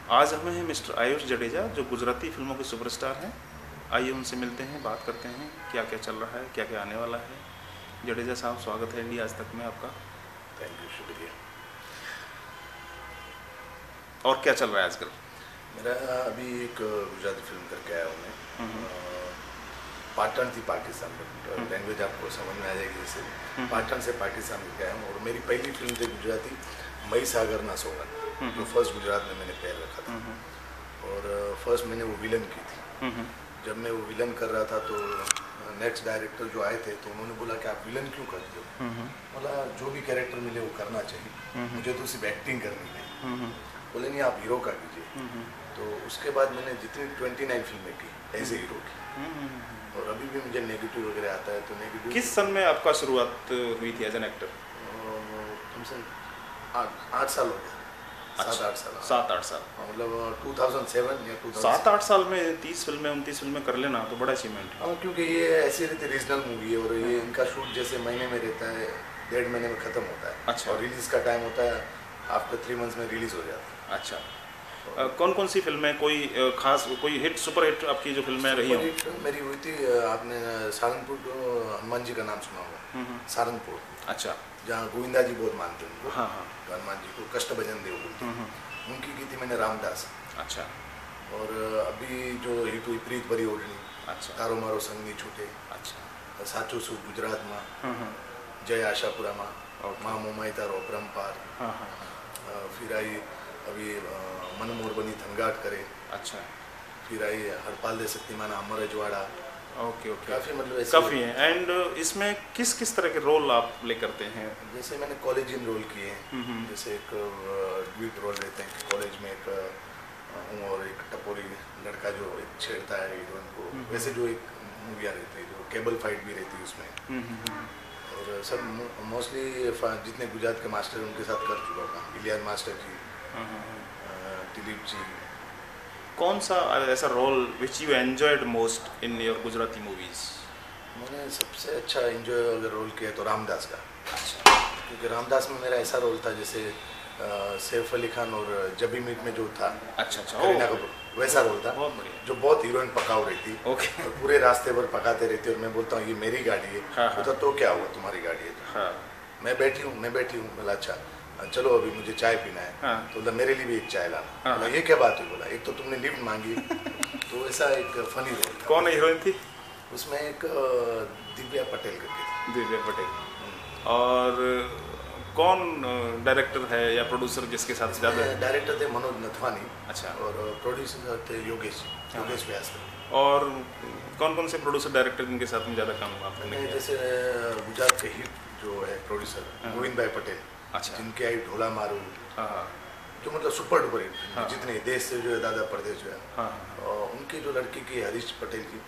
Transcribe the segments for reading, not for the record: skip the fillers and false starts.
आज हमें हैं मिस्टर आयुष जडेजा, जो गुजराती फिल्मों के सुपरस्टार हैं। आइए उनसे मिलते हैं, बात करते हैं क्या क्या चल रहा है, क्या क्या आने वाला है। जडेजा साहब, स्वागत है इंडिया आज तक में आपका। थैंक यू, शुक्रिया। और क्या चल रहा है आजकल? मेरा अभी एक गुजराती फिल्म करके आया हूँ मैं। पाटन थी पाकिस्तान में, लैंग्वेज आपको समझ में आ जाएगी। जैसे पाटन से पाकिस्तान करके आया हूँ और मेरी पहली फिल्म थी गुजराती मई सागर ना सोगन, जो फर्स्ट गुजरात में मैंने पैर रखा था। और फर्स्ट मैंने वो विलन की थी। जब मैं वो विलन कर रहा था तो नेक्स्ट डायरेक्टर जो आए थे तो उन्होंने बोला कि आप विलन क्यों करते हो? बोला जो भी कैरेक्टर मिले वो करना चाहिए, मुझे तो सिर्फ एक्टिंग करनी है। बोले नहीं, आप हीरो का कीजिए। तो उसके बाद मैंने जितनी 29 फिल्में की ऐसे हीरो की। और अभी भी मुझे नेगेटिव वगैरह आता है तो नेगेटिव। किस सन में आपका शुरुआत हुई थी एज एन एक्टर? कम से कम 8 साल हो गया। 7-8 साल। 7-8 साल, मतलब 2007 या 2000। 7-8 साल में 30 फिल्में 29 फिल्में कर लेना तो बड़ा अचीवमेंट है। हाँ, क्योंकि ये ऐसी रहती रीजनल मूवी है और ये इनका शूट जैसे महीने में रहता है, 1.5 महीने में ख़त्म होता है। अच्छा। और रिलीज़ का टाइम होता है आफ्टर 3 मंथ्स में रिलीज़ हो जाता है। अच्छा। कौन कौन सी फिल्में, कोई खास कोई हिट, सुपर हिट आपकी जो फिल्में रही हो? मेरी हुई थी, आपने सहारनपुर को हनुमान जी का नाम सुना होगा। सहारनपुर। अच्छा। जहाँ गोविंदा जी बहुत मानते हैं उनको। हाँ हाँ। हनुमान जी को कष्ट भजन देव बोलते हैं। उनकी की थी मैंने रामदास। अच्छा। और अभी जो हिट हुई प्रीत भरी ओढ़नी। अच्छा। तारो मारो संग नहीं छूटे। अच्छा। साचो सुख गुजरात में। जय आशापुरा में। माँ मोमाई तारो अपरंपार। हाँ हाँ। फिर आई अभी मन मोर बनी थनगाट करे। अच्छा। फिर आई हरपाल दे शक्तिमान अमर अजवाड़ा। Okay okay. काफ़ी मतलब ऐसे काफ़ी हैं। एंड इसमें किस किस तरह के रोल आप प्ले करते हैं? जैसे मैंने कॉलेजियन रोल किए हैं। जैसे एक ड्यूट रोल रहते हैं कॉलेज में, एक हूँ और एक टपोरी लड़का जो एक छेड़ता है हीरोइन को। वैसे जो एक मूवियाँ रहती है, जो केबल फाइट भी रहती है उसमें। और सब मोस्टली जितने गुजरात के मास्टर उनके साथ कर चुका था। इलियास मास्टर जी, दिलीप जी। कौन सा ऐसा role which you enjoyed most in your Gujarati movies? मैंने सबसे अच्छा एंजॉय अगर रोल किया तो रामदास का। अच्छा। क्योंकि रामदास में मेरा ऐसा रोल था जैसे सैफ अली खान और जबी मीट में जो था। अच्छा अच्छा। करीना कपूर, वैसा रोल था। बहुत बढ़िया। जो बहुत हीरोइन पकाऊ रही थी। ओके। और पूरे रास्ते भर पकाते रहती और मैं बोलता हूँ ये मेरी गाड़ी है। हाँ, हाँ। तो क्या हुआ, तुम्हारी गाड़ी है? हाँ। मैं बैठी हूँ। बोला अच्छा चलो अभी मुझे चाय पीना है। हाँ। तो बोला मेरे लिए भी एक चाय लाना। हाँ। बोला ये क्या बात हुई? बोला एक तो तुमने लिफ्ट मांगी। तो ऐसा एक फनी रोल था। कौन हीरोइन थी उसमें? एक दिव्या पटेल करके थी। दिव्या पटेल। और कौन डायरेक्टर है या प्रोड्यूसर जिसके साथ ज़्यादा? डायरेक्टर थे मनोज नथवानी। अच्छा। और प्रोड्यूसर थे योगेश व्यास। और कौन कौन से प्रोड्यूसर डायरेक्टर जिनके साथ में ज़्यादा काम आपने किया? जैसे गुजरात के हिट जो है प्रोड्यूसर गोविंद भाई पटेल। अच्छा। जिनके आई ढोला मारू। हाँ। जो मतलब सुपर डुपर हिट। हाँ। जितने देश से जो है दादा परदेश जो है। हाँ। और उनकी जो लड़की की हरीश पटेल की,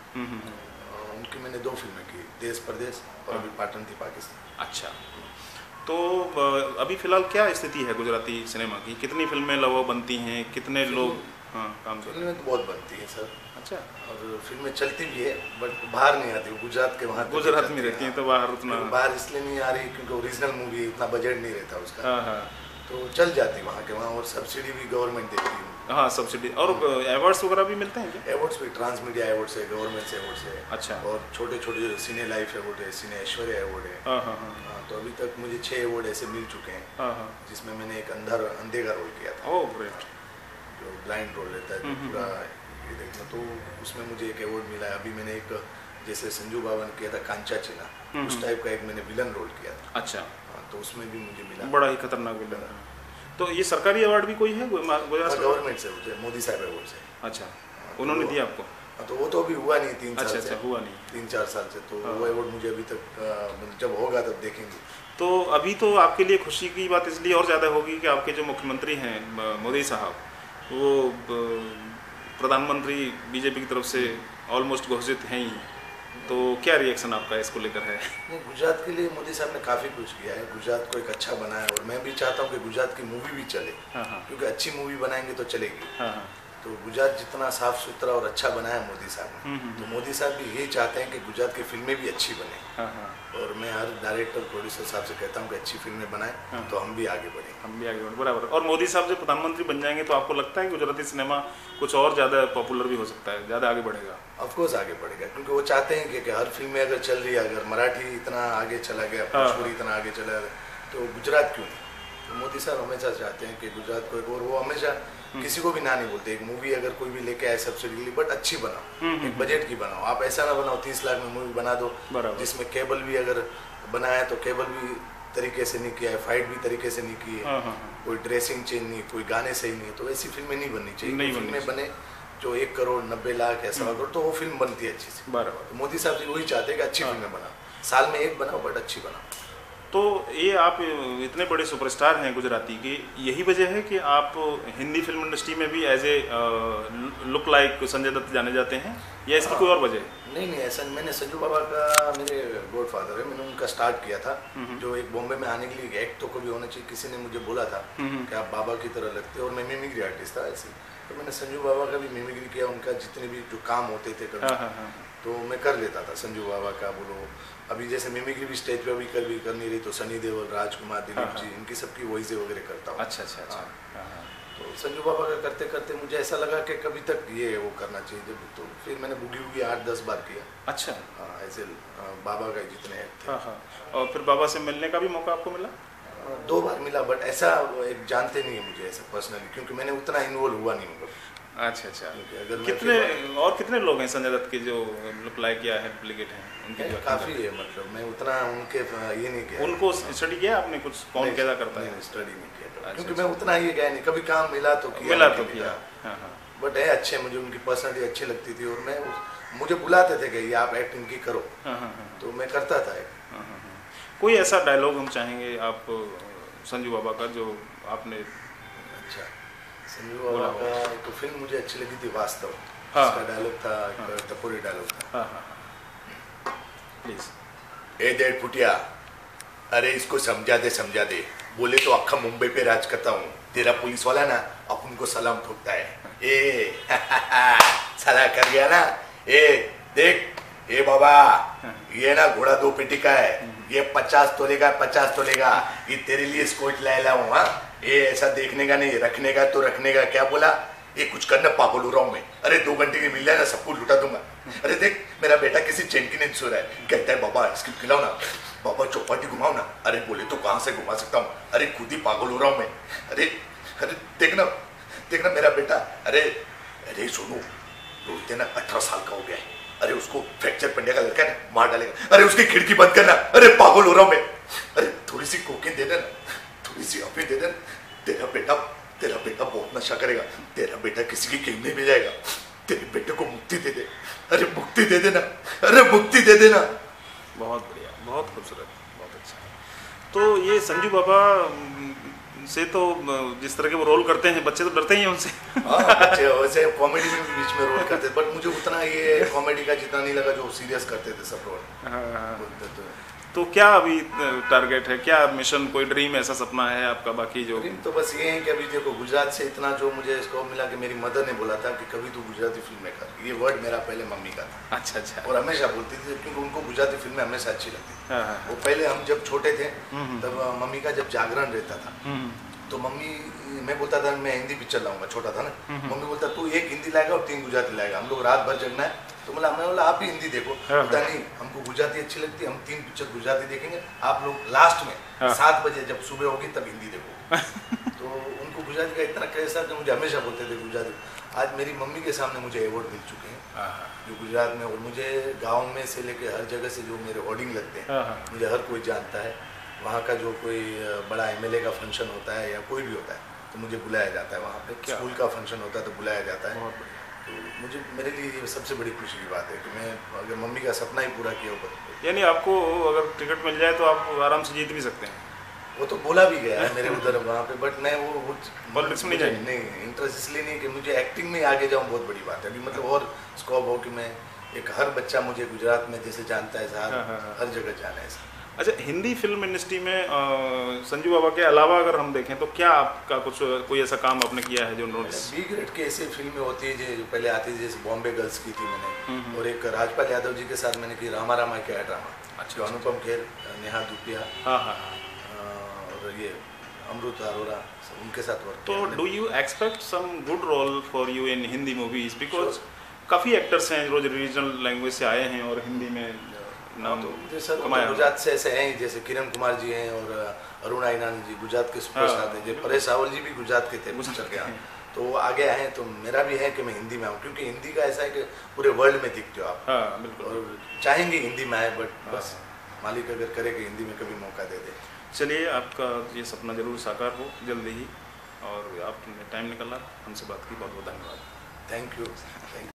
उनकी मैंने 2 फिल्में की, देश परदेश और अभी पाटन थी पाकिस्तान। अच्छा। तो अभी फिलहाल क्या स्थिति है गुजराती सिनेमा की? कितनी फिल्में लगभग बनती हैं, कितने लोग काम कर रहे हैं? फिल्में तो बहुत बनती हैं सर। अच्छा। और फिल्में चलती भी है बट बाहर नहीं आती। गुजरात के वहाँ गुजरात में रहती हैं तो बाहर उतना बाहर इसलिए नहीं आ रही क्योंकि ओरिजिनल मूवी है, इतना बजट नहीं रहता उसका। हाँ हाँ। तो चल जाती वहाँ के वहाँ। और सब्सिडी भी गवर्नमेंट देती है। हाँ, सब्सिडी। और अवार्ड्स वगैरह भी मिलते हैं क्या? अवार्ड्स भी ट्रांस मीडिया अवार्ड्स है, गवर्नमेंट से अवार्ड्स है। अच्छा। और छोटे छोटे सिने लाइफ अवार्ड है, सिने ऐश्वर्या अवार्ड है। हाँ हाँ हाँ। तो अभी तक मुझे 6 अवार्ड ऐसे मिल चुके हैं। हाँ हाँ। जिसमें मैंने एक अंधे का रोल किया था। Oh great. जो ब्लाइंड रोल रहता है, जो पूरा ये देखना, तो उसमें मुझे एक अवार्ड मिला है। अभी मैंने एक जैसे संजू बाबा ने किया था कांचा चीना, उस टाइप का एक मैंने विलन रोल किया था। अच्छा। तो उसमें भी मुझे मिला। बड़ा ही खतरनाक विलन। तो ये सरकारी अवार्ड भी कोई है गुजरात? गवर्नमेंट से होते हैं, मोदी साहब अवार्ड से। अच्छा। उन्होंने दिया आपको? तो वो तो अभी हुआ नहीं 3 साल से। अच्छा, हुआ नहीं 3-4 साल से। तो वो अवार्ड मुझे अभी तक जब होगा तब देखेंगे। तो अभी तो आपके लिए खुशी की बात इसलिए और ज़्यादा होगी कि आपके जो मुख्यमंत्री हैं मोदी साहब, वो प्रधानमंत्री बीजेपी की तरफ से ऑलमोस्ट घोषित हैं ही। तो क्या रिएक्शन आपका इसको लेकर है? नहीं, गुजरात के लिए मोदी साहब ने काफ़ी कुछ किया है। गुजरात को एक अच्छा बनाया और मैं भी चाहता हूँ कि गुजरात की मूवी भी चले। हाँ हाँ। क्योंकि अच्छी मूवी बनाएंगे तो चलेगी। हाँ हाँ। तो गुजरात जितना साफ सुथरा और अच्छा बनाया मोदी साहब ने, तो मोदी साहब भी यही चाहते हैं कि गुजरात की फिल्में भी अच्छी बने। और मैं हर डायरेक्टर प्रोड्यूसर साहब से कहता हूँ कि अच्छी फिल्में बनाएं, तो हम भी आगे बढ़ें। हम भी आगे बढ़ें, बराबर। और मोदी साहब जब प्रधानमंत्री बन जाएंगे तो आपको लगता है कि गुजराती सिनेमा कुछ और ज़्यादा पॉपुलर भी हो सकता है, ज़्यादा आगे बढ़ेगा? ऑफकोर्स आगे बढ़ेगा, क्योंकि वो चाहते हैं कि हर फिल्म में अगर चल रही है, अगर मराठी इतना आगे चला गया, भोजपुरी इतना आगे चला गया, तो गुजरात क्यों नहीं? तो मोदी साहब हमेशा चाहते हैं कि गुजरात को, और वो हमेशा किसी को भी ना नहीं बोलते। एक मूवी अगर कोई भी लेके आए सब्सिडी के लिए, बट अच्छी बनाओ, एक बजट की बनाओ। आप ऐसा ना बनाओ 30 लाख में मूवी बना दो जिसमें केबल भी अगर बनाया तो केबल भी तरीके से नहीं किया है, फाइट भी तरीके से नहीं की है, कोई ड्रेसिंग चेंज नहीं, कोई गाने सही नहीं है, तो ऐसी फिल्में नहीं बननी चाहिए। फिल्में बने जो 1 करोड़ 90 लाख या 1.25 करोड़, तो वो फिल्म बनती है अच्छी से। तो मोदी साहब जी वही चाहते हैं कि अच्छी फिल्में बनाओ, साल में एक बनाओ बट अच्छी बनाओ। तो ये आप इतने बड़े सुपरस्टार हैं गुजराती के, यही वजह है कि आप हिंदी फिल्म इंडस्ट्री में भी as a look like Sanjay Dutt जाने जाते हैं, या इसकी कोई और वजह है? नहीं, ऐसा मैंने संजू बाबा का, मेरे गॉड फादर है, मैंने उनका स्टार्ट किया था। जो एक बॉम्बे में आने के लिए एक्ट तो कभी होना चाहिए, किसी ने मुझे बोला था कि आप बाबा की तरह लगते हो, और मैं मिमिक्री आर्टिस्ट था ऐसे, तो मैंने संजू बाबा का भी मिमिक्री किया। उनका जितने भी जो काम होते थे कभी तो मैं कर लेता था। संजू बाबा का बोलो, अभी जैसे मिमिक्री भी स्टेज पे भी कर नहीं रही, तो सनी देओल, राजकुमार, दिलीप जी, इनकी सबकी वॉइस वगैरह करता हूँ। अच्छा। तो संजू बाबा का करते करते मुझे ऐसा लगा कि कभी तक ये वो करना चाहिए, जब तो फिर मैंने बूगी वूगी 8-10 बार किया। अच्छा। ऐसे बाबा का जितने एक्ट थे। और फिर बाबा से मिलने का भी मौका आपको मिला? 2 बार मिला, बट ऐसा एक जानते नहीं है मुझे ऐसा पर्सनली, क्योंकि मैंने उतना इन्वॉल्व हुआ नहीं हूँ। अच्छा। कितने लोग हैं संजय दत्त के जो लुक लाइक या है, डुप्लीकेट हैं उनके? काफ़ी है, मतलब मैं उतना उनके ये नहीं किया। उनको स्टडी किया आपने कुछ, कौन कैसा करता है? स्टडी नहीं किया, क्योंकि मैं उतना ये गया नहीं, कभी काम मिला तो किया। बट है अच्छे, मुझे उनकी पर्सनैलिटी अच्छी लगती थी, और मैं मुझे बुलाते थे कि ये आप एक्ट इनकी करो, तो मैं करता था। कोई ऐसा डायलॉग हम चाहेंगे आप संजू बाबा का जो आपने? अच्छा, संजू बाबा का एक फिल्म मुझे अच्छी लगी थी, वास्तव। उसका डायलॉग था, टपोरी डायलॉग था। प्लीज। ए डेढ़ फुटिया, अरे इसको समझा दे, बोले तो अक्खा मुंबई पे राज करता हूँ, तेरा पुलिस वाला ना अपन को सलाम ठोकता है। ए साला कर गया ना, ए देख, ए बाबा, ये ना घोड़ा 2 पेटी का है, ये 50 तोले का, ये तेरे लिए स्कॉच लाया हूँ। हाँ, ये ऐसा देखने का नहीं, रखने का तो रखने का। क्या बोला? ये कुछ करना, पागल हो रहा हूँ मैं। अरे 2 घंटे की मिल जाए ना, सबको लुटा दूंगा। अरे देख, मेरा बेटा किसी चैन की नहीं सो रहा है, कहता है बाबा आइसक्रीम खिलाओ ना, बाबा चौपाटी घुमाओ ना। अरे बोले तो कहाँ से घुमा सकता हूँ, अरे खुद ही पागल हो रहा हूँ मैं। अरे देखना मेरा बेटा, अरे सुनो, बोलते ना 18 साल का हो गया है, अरे उसको फ्रैक्चर पड़ने का लड़का है ना, मार डालेगा। अरे उसकी खिड़की बंद करना, अरे पागल हो रहा हूँ मैं। अरे थोड़ी सी कोकीन दे देना, थोड़ी सी अफीम दे देना, तेरा बेटा बहुत नशा करेगा, तेरा बेटा किसी की गेम नहीं में जाएगा, तेरे बेटे को मुक्ति दे दे, अरे मुक्ति दे देना। बहुत बढ़िया, बहुत खूबसूरत, बहुत अच्छा। तो ये संजू बाबा से तो जिस तरह के वो रोल करते हैं, बच्चे तो डरते ही हैं उनसे। बच्चे वैसे कॉमेडी में भी बीच में रोल करते, बट मुझे उतना ये कॉमेडी का जितना नहीं लगा जो सीरियस करते थे सब रोल। तो क्या अभी टारगेट है, क्या मिशन, कोई ड्रीम, ऐसा सपना है आपका? बाकी जो ड्रीम तो बस ये है कि अभी देखो, गुजरात से इतना जो मुझे स्कोप मिला कि मेरी मदर ने बोला था कि कभी तू गुजराती फिल्में कर, ये वर्ड मेरा पहले मम्मी का था। अच्छा। और हमेशा बोलती थी, क्योंकि उनको गुजराती फिल्में हमेशा अच्छी लगती थी। वो पहले हम जब छोटे थे तब मम्मी का जब जागरण रहता था, तो मम्मी, मैं बोलता था मैं हिंदी पिक्चर लाऊंगा, छोटा था ना, मम्मी बोलता तू 1 हिंदी लाएगा और 3 गुजराती लाएगा, हम लोग रात भर जगना है। तो मैं बोला आप भी हिंदी देखो, पता नहीं हमको गुजराती अच्छी लगती है, हम 3 पिक्चर गुजराती देखेंगे, आप लोग लास्ट में 7 बजे जब सुबह होगी तब हिंदी देखो। तो उनको गुजराती का इतना क्रेज था कि मुझे हमेशा बोलते थे गुजराती। आज मेरी मम्मी के सामने मुझे अवार्ड मिल चुके हैं जो गुजरात में, और मुझे गाँव में से लेके हर जगह से जो मेरे होर्डिंग लगते हैं, मुझे हर कोई जानता है। वहाँ का जो कोई बड़ा MLA का फंक्शन होता है या कोई भी होता है तो मुझे बुलाया जाता है, वहाँ पे स्कूल का फंक्शन होता है तो बुलाया जाता है। तो मुझे, मेरे लिए ये सबसे बड़ी खुशी की बात है कि मैं अगर मम्मी का सपना ही पूरा किया ऊपर। यानी आपको अगर टिकट मिल जाए तो आप आराम से जीत भी सकते हैं? वो तो बोला भी गया है मेरे उधर वहाँ पे, बट मैं वो पॉलिटिक्स में नहीं, इंटरेस्ट इसलिए नहीं कि मुझे एक्टिंग में आगे जाऊँ, बहुत बड़ी बात है। अभी मतलब और स्कोप हो कि मैं, एक हर बच्चा मुझे गुजरात में जैसे जानता है साहब, हर जगह जाना है। अच्छा, हिंदी फिल्म इंडस्ट्री में संजू बाबा के अलावा अगर हम देखें तो क्या आपका कुछ कोई ऐसा काम आपने किया है जो नोटिस? बी ग्रेड की ऐसी फिल्में होती है जो पहले आती थी, जैसे बॉम्बे गर्ल्स की थी मैंने, और एक राजपाल यादव जी के साथ मैंने की रामा रामा क्या ड्रामा। अच्छा। अनुपम खेर, नेहा धूपिया, हाँ हाँ, और ये अमृत अरोरा, उनके साथ वर्क। तो do you expect some good role for you in Hindi movies? Because काफ़ी एक्टर्स हैं जो रीजनल लैंग्वेज से आए हैं और हिंदी में नाम जैसे गुजरात से ऐसे हैं, जैसे किरण कुमार जी हैं और अरुणा ईरानी जी गुजरात के सुपरस्टार थे। जो परेश रावल जी भी गुजरात के थे, चल गया, तो वो आगे आए हैं। तो मेरा भी है कि मैं हिंदी में आऊँ, क्योंकि हिंदी का ऐसा है कि पूरे वर्ल्ड में दिखते हो आप। हाँ बिल्कुल, और चाहेंगे हिंदी में आए, बट बस मालिक अगर करे कि हिंदी में कभी मौका दे दे। चलिए, आपका ये सपना जरूर साकार हो जल्दी ही, और आपने टाइम निकाला हमसे बात की, बहुत बहुत धन्यवाद। Thank you.